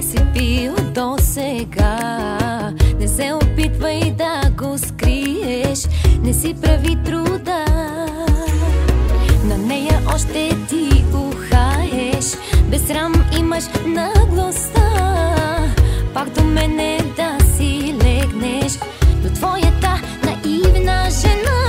си пил досега. Не се опитвай да го скриеш, не си прави труда. На нея още ти ухаеш, без срам имаш наглостта пак до мене да си легнеш, до твоята наивна жена.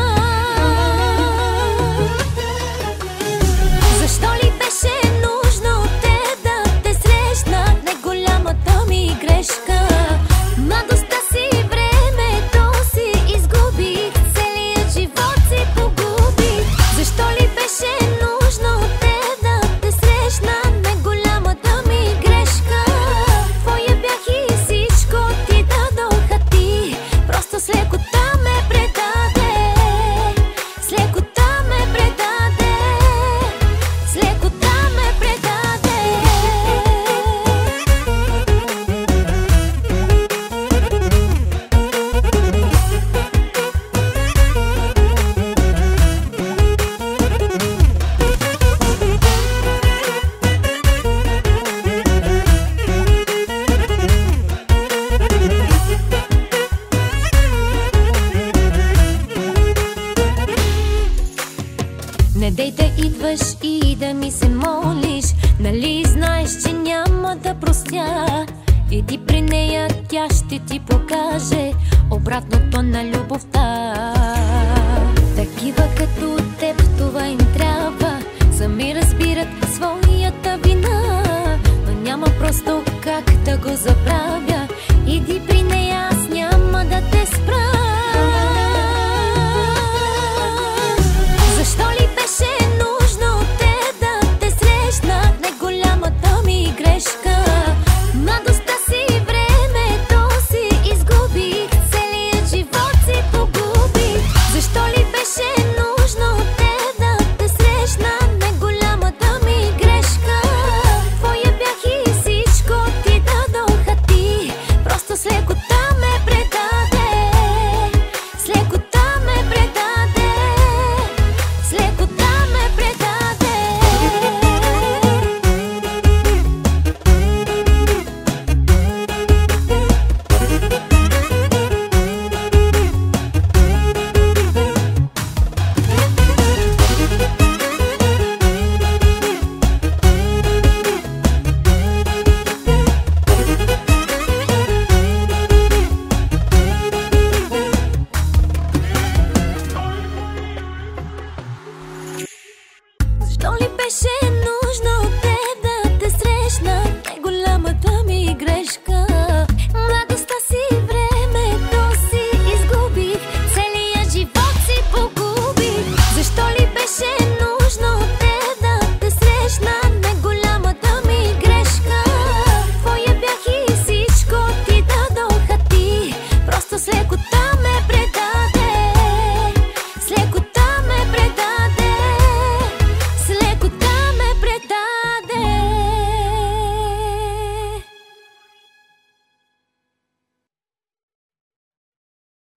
Защо ли беше нужно те да те срещнат? Най-голямата ми грешка. Младостта си, времето си изгубих, целият живот си погубих. Защо ли беше нужно те да те срещнат? Най-голямата ми грешка. Твоя бях и всичко ти дадоха ти, просто с лекота ме предаде, с лекота ме предаде, с лекота ме предаде. Не дей да идваш и да ми се молиш, нали знаеш, че няма да простя. Иди при нея, тя ще ти покаже обратното на любовта. Такива като теб това им трябва, сами разбират